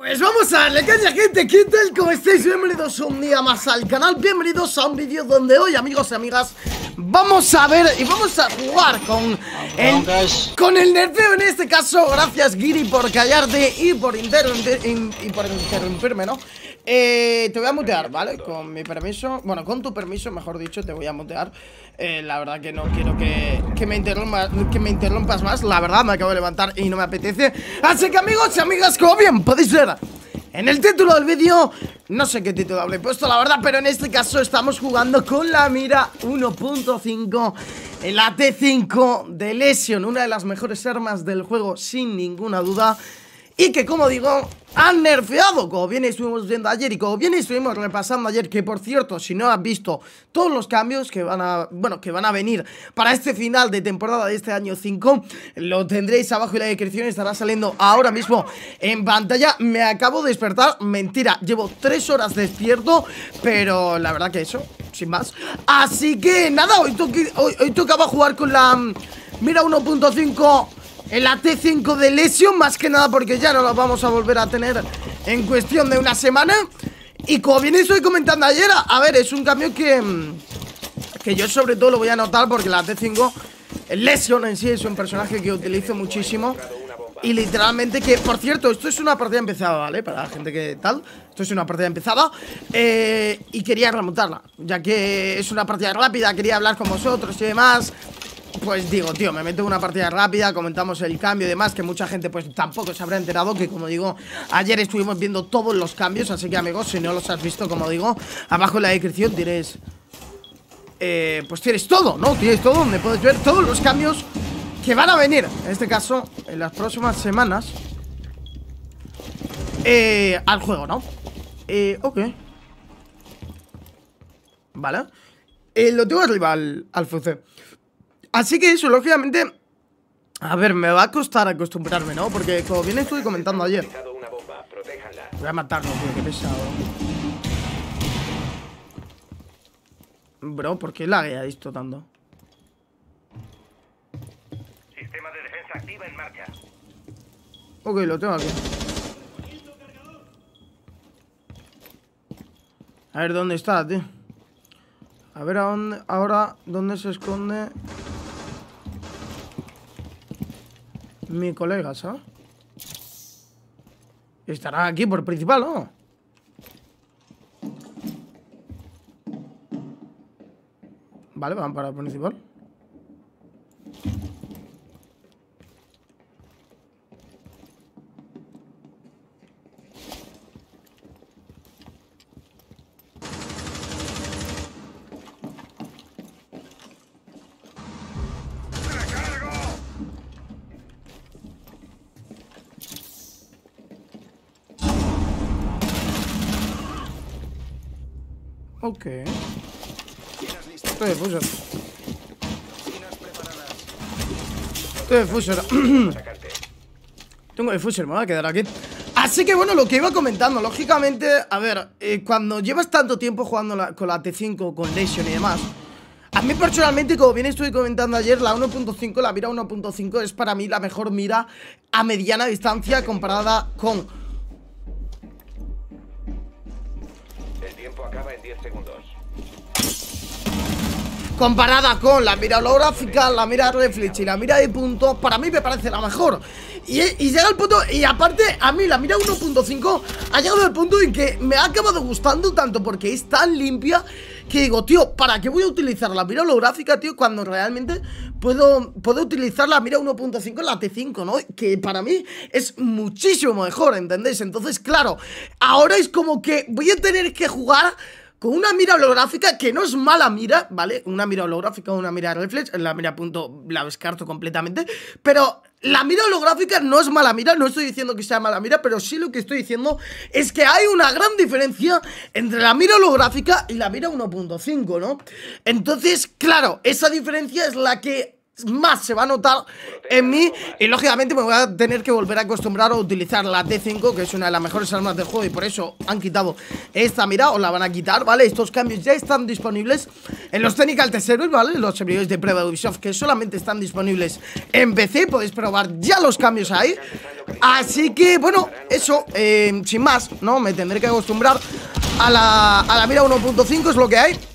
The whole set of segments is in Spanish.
Pues vamos a darle caña, gente. ¿Qué tal? ¿Cómo estáis? Bienvenidos un día más al canal. Bienvenidos a un vídeo donde hoy, amigos y amigas, vamos a ver y vamos a jugar con el nerfeo. En este caso, gracias Giri por callarte y por interrumpirme, ¿no? Te voy a mutear, ¿vale? Con mi permiso, bueno, con tu permiso, mejor dicho, te voy a mutear. La verdad que no quiero que me interrumpas más. La verdad, me acabo de levantar y no me apetece. Así que, amigos y amigas, como bien podéis ver en el título del vídeo, no sé qué título habré puesto, la verdad, pero en este caso estamos jugando con la mira 1.5, el AT5 de Lesion, una de las mejores armas del juego, sin ninguna duda. Y que, como digo, han nerfeado, como bien estuvimos viendo ayer y como bien estuvimos repasando ayer. Que, por cierto, si no has visto todos los cambios que van a venir para este final de temporada de este año 5, lo tendréis abajo en la descripción, estará saliendo ahora mismo en pantalla. Me acabo de despertar, mentira, llevo 3 horas despierto, pero la verdad que eso, sin más. Así que nada, hoy tocaba jugar con la mira 1.5, el AT5 de Lesion, más que nada porque ya no lo vamos a volver a tener en cuestión de una semana. Y como bien estoy comentando ayer, a ver, es un cambio que yo sobre todo lo voy a notar, porque el AT5, el Lesion en sí, es un personaje que utilizo muchísimo. Y literalmente que, por cierto, esto es una partida empezada, ¿vale? Para la gente que tal, esto es una partida empezada. Y quería remontarla, ya que es una partida rápida, quería hablar con vosotros y demás. Pues digo, tío, me meto en una partida rápida, comentamos el cambio y demás, que mucha gente pues tampoco se habrá enterado, que como digo, ayer estuvimos viendo todos los cambios. Así que, amigos, si no los has visto, como digo, abajo en la descripción tienes pues tienes todo, ¿no? Tienes todo donde puedes ver todos los cambios que van a venir, en este caso, en las próximas semanas al juego, ¿no? Ok. Vale. Lo tengo arriba al FC. Así que eso, lógicamente, a ver, me va a costar acostumbrarme, ¿no? Porque como bien estuve comentando ayer, voy a matarlo, tío, qué pesado. Bro, ¿por qué laguea esto tanto? Sistema de defensa activa en marcha. Ok, lo tengo aquí. A ver, ¿dónde está, tío? A ver, ahora, ¿dónde se esconde mi colega, ¿sabes? Estará aquí por principal, ¿no? Vale, van para el principal. Ok. Estoy de fuser. Estoy de fuser. Tengo de fuser, me voy a quedar aquí. Así que bueno, lo que iba comentando, lógicamente, a ver, cuando llevas tanto tiempo jugando con la T5, con Lesion y demás, a mí personalmente, como bien estuve comentando ayer, la 1.5, la mira 1.5 es para mí la mejor mira a mediana distancia comparada con... Acaba en 10 segundos. Comparada con la mira holográfica, la mira reflex y la mira de punto, para mí me parece la mejor. Y llega el punto, y aparte a mí la mira 1.5 ha llegado al punto en que me ha acabado gustando tanto porque es tan limpia que digo, tío, ¿para qué voy a utilizar la mira holográfica, tío? Cuando realmente puedo utilizar la mira 1.5 en la T5, ¿no? Que para mí es muchísimo mejor, ¿entendéis? Entonces, claro, ahora es como que voy a tener que jugar con una mira holográfica, que no es mala mira, ¿vale? Una mira holográfica o una mira reflex, la mira punto la descarto completamente, pero la mira holográfica no es mala mira, no estoy diciendo que sea mala mira, pero sí lo que estoy diciendo es que hay una gran diferencia entre la mira holográfica y la mira 1.5, ¿no? Entonces, claro, esa diferencia es la que más se va a notar en mí. Y lógicamente me voy a tener que volver a acostumbrar a utilizar la T5, que es una de las mejores armas del juego. Y por eso han quitado esta mira, o la van a quitar, ¿vale? Estos cambios ya están disponibles en los Technical Test Servers, ¿vale? Los servidores de prueba de Ubisoft, que solamente están disponibles en PC. Podéis probar ya los cambios ahí. Así que, bueno, eso, sin más, ¿no? Me tendré que acostumbrar a la mira 1.5, es lo que hay.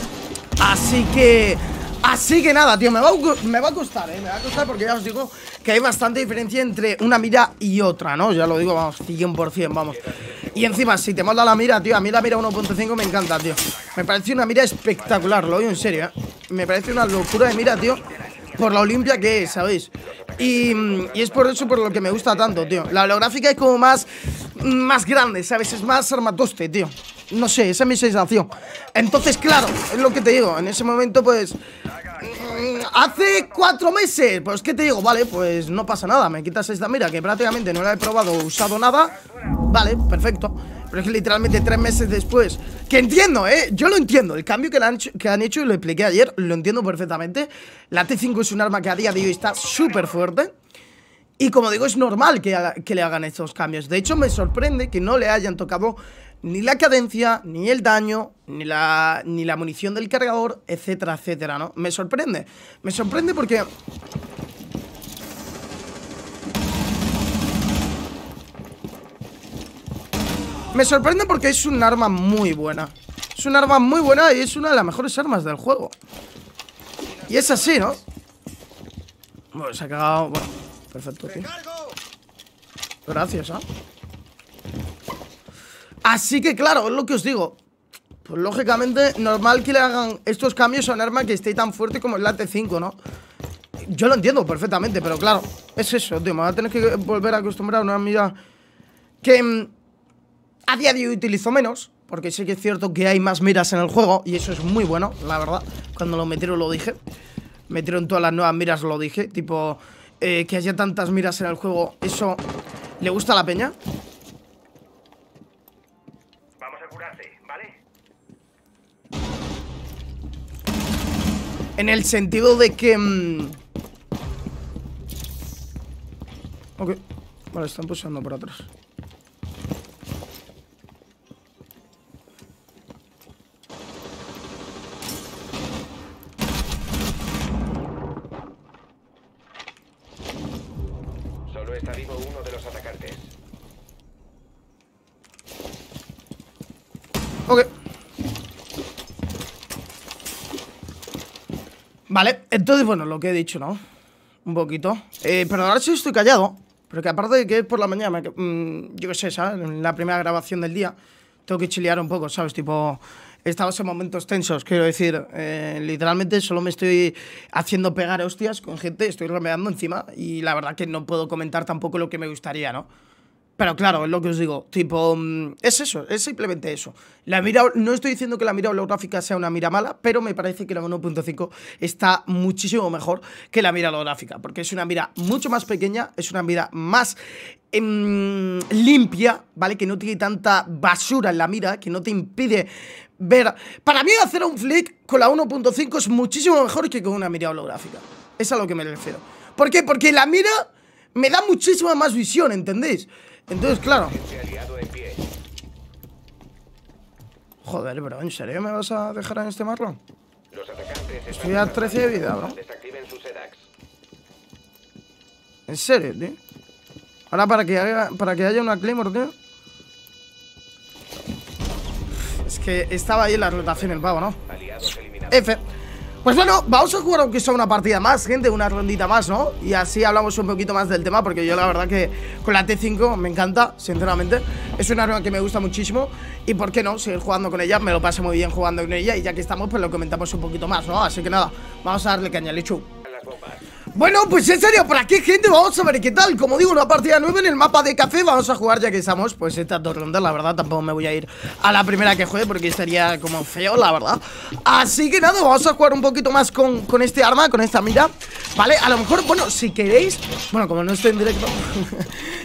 Así que nada, tío, me va a costar, me va a costar porque ya os digo que hay bastante diferencia entre una mira y otra, ¿no? Ya lo digo, vamos, 100%, vamos. Y encima, si te mola la mira, tío, a mí la mira 1.5 me encanta, tío. Me parece una mira espectacular, lo digo en serio, ¿eh? Me parece una locura de mira, tío, por lo limpia que es, ¿sabéis? Y es por eso por lo que me gusta tanto, tío. La holográfica es como más grande, ¿sabes? Es más armatoste, tío. No sé, esa es mi sensación. Entonces, claro, es lo que te digo. En ese momento, pues... hace 4 meses, pues ¿qué te digo? Vale, pues no pasa nada. Me quitas esta mira que prácticamente no la he probado o usado nada. Vale, perfecto. Pero es que literalmente 3 meses después, que entiendo, yo lo entiendo. El cambio que han hecho, y lo expliqué ayer, lo entiendo perfectamente. La T5 es un arma que a día de hoy está súper fuerte. Y como digo, es normal que le hagan estos cambios. De hecho, me sorprende que no le hayan tocado ni la cadencia, ni el daño, ni la munición del cargador, etcétera, etcétera, ¿no? Me sorprende porque... me sorprende porque es un arma muy buena. Es un arma muy buena y es una de las mejores armas del juego. Y es así, ¿no? Bueno, se ha cagado... Bueno, perfecto, tío. Gracias, ¿eh? Así que claro, es lo que os digo. Pues lógicamente, normal que le hagan estos cambios a un arma que esté tan fuerte como el T5, ¿no? Yo lo entiendo perfectamente, pero claro, es eso, tío. Me voy a tener que volver a acostumbrar a una mira que a día de hoy utilizo menos, porque sí que es cierto que hay más miras en el juego, y eso es muy bueno, la verdad. Cuando lo metieron lo dije. Metieron todas las nuevas miras, lo dije. Tipo, que haya tantas miras en el juego, eso le gusta a la peña. En el sentido de que... ok. Vale, están pulsando por atrás. Solo está vivo uno de los atacantes. Ok. Vale, entonces, bueno, lo que he dicho, ¿no? Un poquito. Perdonad si estoy callado, pero que aparte de que es por la mañana, yo qué sé, ¿sabes? En la primera grabación del día, tengo que chilear un poco, ¿sabes? Tipo, estamos en momentos tensos, quiero decir. Literalmente solo me estoy haciendo pegar hostias con gente, estoy romeando encima, y la verdad que no puedo comentar tampoco lo que me gustaría, ¿no? Pero claro, es lo que os digo, tipo, es eso, es simplemente eso. La mira, no estoy diciendo que la mira holográfica sea una mira mala, pero me parece que la 1.5 está muchísimo mejor que la mira holográfica, porque es una mira mucho más pequeña, es una mira más limpia, ¿vale? Que no tiene tanta basura en la mira, que no te impide ver... Para mí hacer un flick con la 1.5 es muchísimo mejor que con una mira holográfica. Es a lo que me refiero. ¿Por qué? Porque la mira me da muchísima más visión, ¿entendéis? Entonces, claro. Joder, bro, ¿en serio me vas a dejar en este marrón? Estoy a 13 de vida, bro. ¿En serio, tío? Ahora para que haya una Claymore, tío. Es que estaba ahí en la rotación el pavo, ¿no? F. Pues bueno, vamos a jugar aunque sea una partida más, gente, una rondita más, ¿no? Y así hablamos un poquito más del tema, porque yo la verdad que con la T5 me encanta, sinceramente. Es una arma que me gusta muchísimo y por qué no, seguir jugando con ella, me lo paso muy bien jugando con ella y ya que estamos, pues lo comentamos un poquito más, ¿no? Así que nada, vamos a darle caña, lechu. Bueno, pues en serio, por aquí, gente, vamos a ver qué tal. Como digo, una partida nueva en el mapa de café. Vamos a jugar ya que estamos, pues estas 2 rondas. La verdad, tampoco me voy a ir a la primera que juegue porque estaría como feo, la verdad. Así que nada, vamos a jugar un poquito más con este arma, con esta mira, ¿vale? A lo mejor, bueno, si queréis, bueno, como no estoy en directo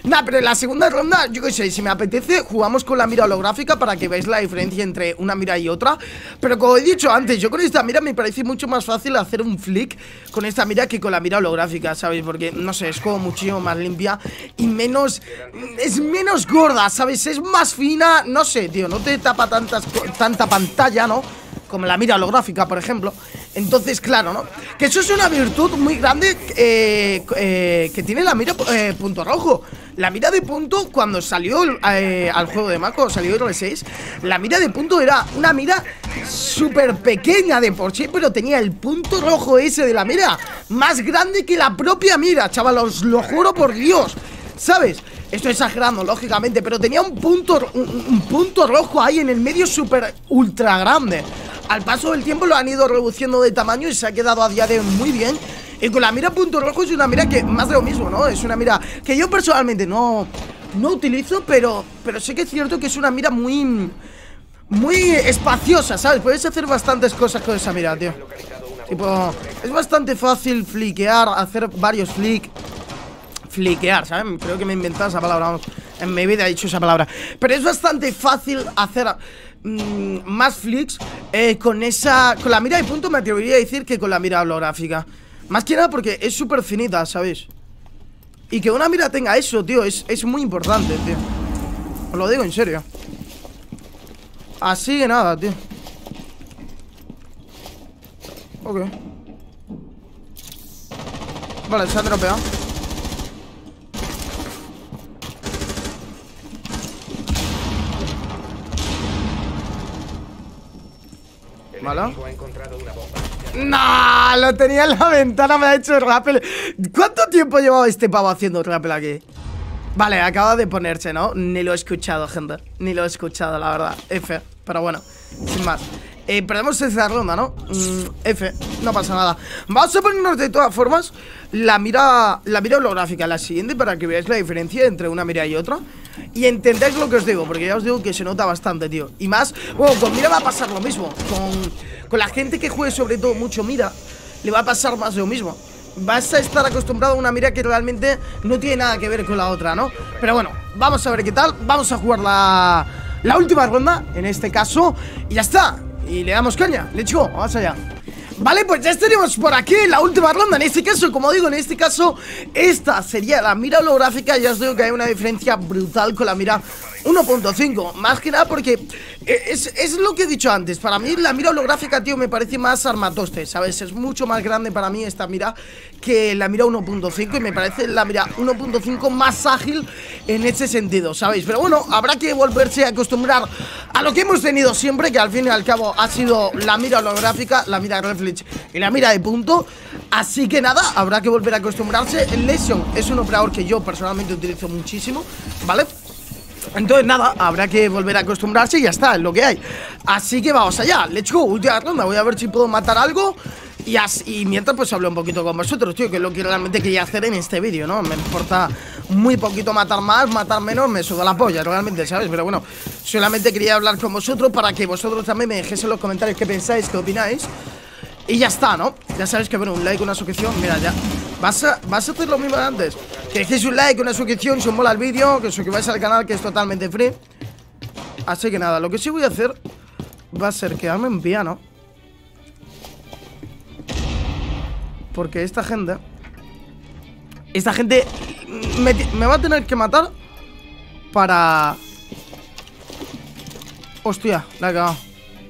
Nah, pero en la segunda ronda, yo qué sé, si me apetece, jugamos con la mira holográfica para que veáis la diferencia entre una mira y otra. Pero como he dicho antes, yo con esta mira me parece mucho más fácil hacer un flick con esta mira que con la mira holográfica, ¿sabes? Porque, no sé, es como muchísimo más limpia y menos... es menos gorda, ¿sabes? Es más fina, no sé, tío, no te tapa tanta pantalla, ¿no? Como la mira holográfica, por ejemplo. Entonces, claro, ¿no? Que eso es una virtud muy grande que tiene la mira punto rojo. La mira de punto, cuando salió al juego de Mako, salió el R6, la mira de punto era una mira súper pequeña de por sí, pero tenía el punto rojo ese de la mira más grande que la propia mira, chaval, os lo juro por Dios, ¿sabes? Estoy exagerando, lógicamente, pero tenía un punto rojo ahí en el medio súper ultra grande. Al paso del tiempo lo han ido reduciendo de tamaño y se ha quedado a día de hoy muy bien. Y con la mira punto rojo es una mira que más de lo mismo, ¿no? Es una mira que yo personalmente no utilizo, pero sí que es cierto que es una mira muy espaciosa, ¿sabes? Puedes hacer bastantes cosas con esa mira, tío. Tipo, es bastante fácil fliquear, hacer varios fliquear, ¿sabes? Creo que me he inventado esa palabra, vamos. En mi vida he dicho esa palabra. Pero es bastante fácil hacer más flicks con la mira de punto, me atrevería a decir que con la mira holográfica. Más que nada porque es súper finita, ¿sabéis? Y que una mira tenga eso, tío, es muy importante, tío. Os lo digo en serio. Así que nada, tío. Ok. Vale, se ha dropeado. ¿Vale? ¡No! Lo tenía en la ventana, me ha hecho rappel. ¿Cuánto tiempo llevaba este pavo haciendo rappel aquí? Vale, acaba de ponerse, ¿no? Ni lo he escuchado, gente. Ni lo he escuchado, la verdad. F, pero bueno, sin más. Perdemos esta ronda, ¿no? F, no pasa nada. Vamos a ponernos de todas formas la mira holográfica, la siguiente, para que veáis la diferencia entre una mira y otra y entendáis lo que os digo, porque ya os digo que se nota bastante, tío. Y más, bueno, con mira va a pasar lo mismo. Con la gente que juegue sobre todo mucho mira, le va a pasar más lo mismo. Vas a estar acostumbrado a una mira que realmente no tiene nada que ver con la otra, ¿no? Pero bueno, vamos a ver qué tal. Vamos a jugar la última ronda, en este caso, y ya está. Y le damos caña, let's go, vamos allá. Vale, pues ya estaríamos por aquí en la última ronda. En este caso, como digo, en este caso esta sería la mira holográfica. Ya os digo que hay una diferencia brutal con la mira 1.5. Más que nada porque es lo que he dicho antes. Para mí la mira holográfica, tío, me parece más armatoste, ¿sabes? Es mucho más grande para mí esta mira que la mira 1.5. Y me parece la mira 1.5 más ágil en ese sentido, ¿sabéis? Pero bueno, habrá que volverse a acostumbrar a lo que hemos tenido siempre, que al fin y al cabo ha sido la mira holográfica, la mira reflex y la mira de punto. Así que nada, habrá que volver a acostumbrarse. El Lesion es un operador que yo personalmente utilizo muchísimo, ¿vale? Entonces nada, habrá que volver a acostumbrarse y ya está, es lo que hay. Así que vamos allá, let's go, última ronda. Voy a ver si puedo matar algo. Y mientras pues hablo un poquito con vosotros, tío, que es lo que realmente quería hacer en este vídeo, ¿no? Me importa muy poquito matar más, matar menos, me suda la polla, realmente, ¿sabes? Pero bueno, solamente quería hablar con vosotros para que vosotros también me dejéis en los comentarios qué pensáis, qué opináis. Y ya está, ¿no? Ya sabéis que, bueno, un like, una suscripción, mira, ya vas a hacer lo mismo de antes. Que dejéis un like, una suscripción, si os mola el vídeo, que os suscribáis al canal, que es totalmente free. Así que nada, lo que sí voy a hacer va a ser quedarme en piano, porque esta gente me va a tener que matar para... Hostia, la he cagado.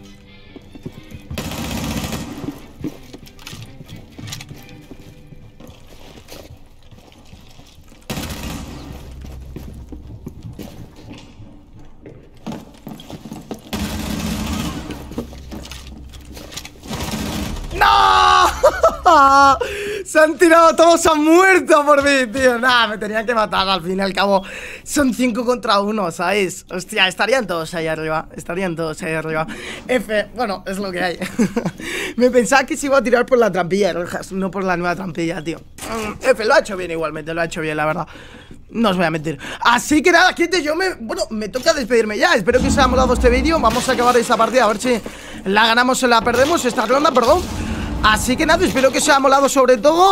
Se han tirado todos, se han muerto por mí, tío. Nada, me tenían que matar, al fin y al cabo son 5 contra 1, ¿sabéis? Hostia, estarían todos ahí arriba. Estarían todos ahí arriba. F, bueno, es lo que hay. Me pensaba que se iba a tirar por la trampilla, no por la nueva trampilla, tío. F, lo ha hecho bien igualmente, lo ha hecho bien, la verdad. No os voy a mentir. Así que nada, gente, bueno, me toca despedirme ya. Espero que os haya molado este vídeo. Vamos a acabar esta partida, a ver si la ganamos o la perdemos. Esta ronda, perdón. Así que nada, espero que os haya molado sobre todo.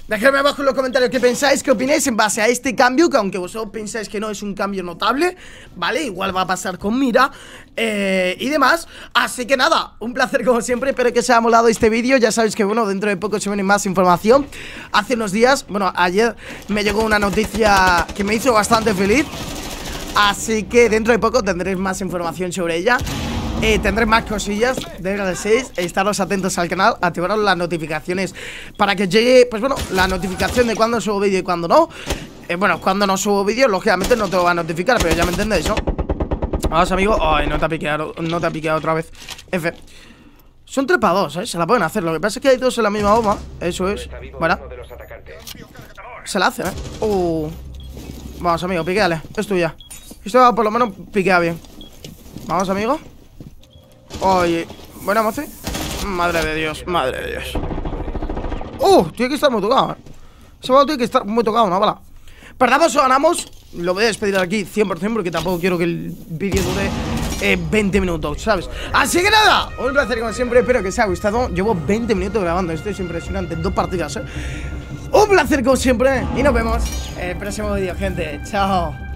Dejadme abajo en los comentarios qué pensáis, qué opináis en base a este cambio, que aunque vosotros pensáis que no es un cambio notable, ¿vale? Igual va a pasar con Mira y demás. Así que nada, un placer como siempre, espero que os haya molado este vídeo. Ya sabéis que bueno, dentro de poco se viene más información. Hace unos días, bueno, ayer me llegó una noticia que me hizo bastante feliz. Así que dentro de poco tendréis más información sobre ella. Tendré más cosillas de Real 6. Estaros atentos al canal, activaros las notificaciones para que llegue, pues bueno, la notificación de cuando subo vídeo y cuando no. Bueno, cuando no subo vídeo, lógicamente no te lo va a notificar, pero ya me entendéis, ¿no? Vamos, amigo. Ay, no te ha picado otra vez. F. Son trepados, ¿eh? Se la pueden hacer. Lo que pasa es que hay dos en la misma bomba. Eso es. Bueno. Se la hacen, ¿eh? Vamos, amigo, piqueale. Es tuya. Esto por lo menos piquea bien. Vamos, amigo. Oye, buena moce. Madre de Dios, madre de Dios. Tiene que estar muy tocado, Ese balón tiene que estar muy tocado, ¿no? Vale. Perdamos o ganamos. Lo voy a despedir aquí 100% porque tampoco quiero que el vídeo dure 20 minutos, ¿sabes? Así que nada, un placer como siempre. Espero que os haya gustado. Llevo 20 minutos grabando. Esto es impresionante. 2 partidas, Un placer como siempre. Y nos vemos en el próximo vídeo, gente. Chao.